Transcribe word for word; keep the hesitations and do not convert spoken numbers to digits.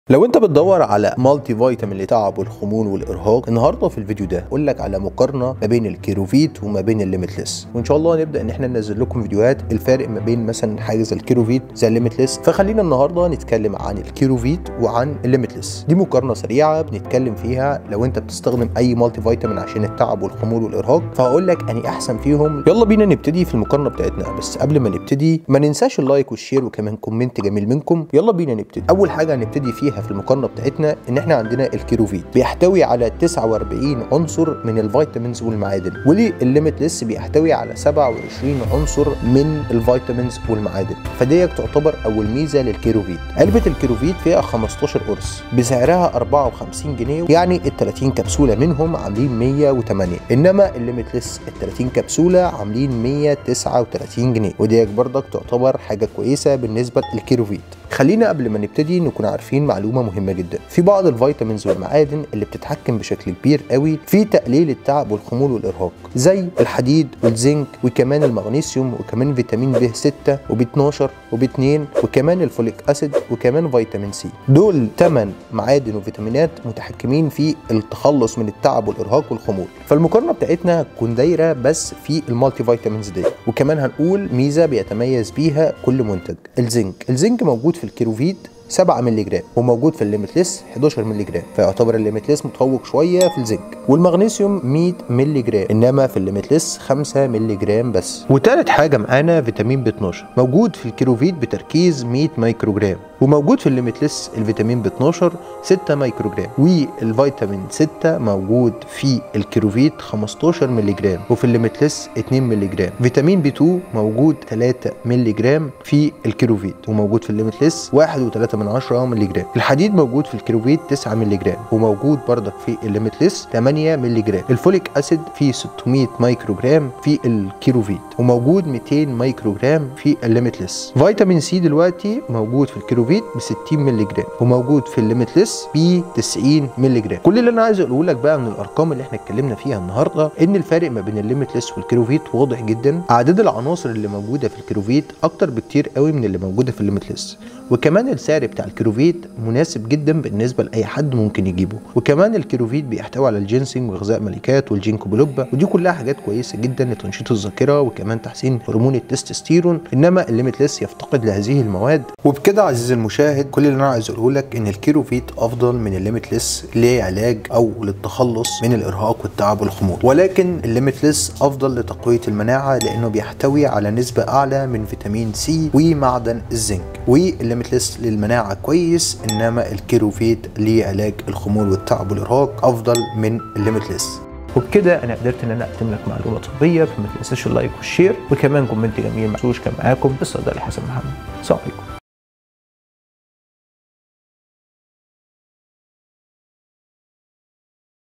لو انت بتدور على مالتي فيتامين لتعب والخمول والارهاق، النهارده في الفيديو ده اقول لك على مقارنه ما بين الكيروفيت وما بين الليميتلس، وان شاء الله نبدا ان احنا ننزل لكم فيديوهات الفارق ما بين مثلا حاجه زي الكيروفيت زي الليميتلس. فخلينا النهارده نتكلم عن الكيروفيت وعن الليميتلس. دي مقارنه سريعه بنتكلم فيها لو انت بتستخدم اي مالتي فيتامين عشان التعب والخمول والارهاق، فهقول لك اني احسن فيهم. يلا بينا نبتدي في المقارنه بتاعتنا، بس قبل ما نبتدي ما ننساش اللايك والشير وكمان كومنت جميل منكم. يلا بينا نبتدي. اول حاجه هنبتدي فيها في المقارنه بتاعتنا ان احنا عندنا الكيروفيت بيحتوي على تسعة وأربعين عنصر من الفيتامينز والمعادن، والليميتلس بيحتوي على سبعة وعشرين عنصر من الفيتامينز والمعادن. فديت تعتبر اول ميزه للكيروفيت. علبه الكيروفيت فيها خمستاشر قرص بسعرها أربعة وخمسين جنيه، يعني ال ثلاثين كبسوله منهم عاملين مية وتمانية، انما الليميتلس ال ثلاثين كبسوله عاملين مية وتسعة وتلاتين جنيه، وديت برضك تعتبر حاجه كويسه بالنسبه للكيروفيت. خلينا قبل ما نبتدي نكون عارفين معلومه مهمه جدا. في بعض الفيتامينز والمعادن اللي بتتحكم بشكل كبير قوي في تقليل التعب والخمول والارهاق، زي الحديد والزنك وكمان المغنيسيوم وكمان فيتامين ب ستة وب اتناشر وب اتنين وكمان الفوليك اسيد وكمان فيتامين سي. دول ثمان معادن وفيتامينات متحكمين في التخلص من التعب والارهاق والخمول. فالمقارنه بتاعتنا هتكون دايره بس في المالتي فيتامينز دي. وكمان هنقول ميزه بيتميز بيها كل منتج. الزنك الزنك موجود في الكيروفيت سبعة مللي جرام، وموجود في الليميتلس حداشر مللي جرام، فيعتبر الليميتلس متفوق شويه في الزنك. والمغنيسيوم مية مللي جرام، انما في الليميتلس خمسة مللي جرام بس. وتالت حاجه معانا فيتامين ب اتناشر، موجود في الكيروفيت بتركيز مية مايكرو جرام، وموجود في الليميتلس الفيتامين ب اتناشر ستة مايكرو جرام، والفيتامين ستة موجود في الكيروفيت خمستاشر مللي جرام وفي الليميتلس اتنين مللي جرام. فيتامين بي اتنين موجود تلاتة مللي جرام في الكيروفيت، وموجود في الليميتلس واحد وتلاتة من عشرة مللي جرام. الحديد موجود في الكيروفيت تسعة مللي جرام، وموجود برضك في الليميتلس تمانية مللي جرام. الفوليك اسيد فيه ستمية مايكرو جرام في الكيروفيت، وموجود ميتين مايكرو جرام في الليميتلس. فيتامين سي دلوقتي موجود في الكيروفيت ب ستين مللي جرام، وموجود في الليميتلس ب تسعين مللي جرام. كل اللي انا عايز اقوله لك بقى من الارقام اللي احنا اتكلمنا فيها النهارده ان الفارق ما بين الليميتلس والكيروفيت واضح جدا. اعداد العناصر اللي موجوده في الكيروفيت اكتر بكتير قوي من اللي موجوده في الليميتلس، وكمان السعر بتاع الكيروفيت مناسب جدا بالنسبه لاي حد ممكن يجيبه. وكمان الكيروفيت بيحتوي على الجينسينج وغذاء ملكات والجينكو بلوبا، ودي كلها حاجات كويسه جدا لتنشيط الذاكره وكمان تحسين هرمون التستوستيرون، انما الليميتلس يفتقد لهذه المواد. وبكده عزيزي المشاهد كل اللي انا عايز اقوله لك ان الكيروفيت افضل من الليميتلس لعلاج او للتخلص من الارهاق والتعب والخمول، ولكن الليميتلس افضل لتقويه المناعه لانه بيحتوي على نسبه اعلى من فيتامين سي ومعدن الزنك. والليميتلس للمناعه كويس، انما الكيروفيت لعلاج الخمول والتعب والارهاق افضل من الليميتلس. وبكده انا قدرت ان انا اقدم لك معلومه طبيه، فما تنساش اللايك والشير وكمان كومنت جميل. ما تنسوش. كان معاكم الصيدلي حسن محمد. السلام عليكم.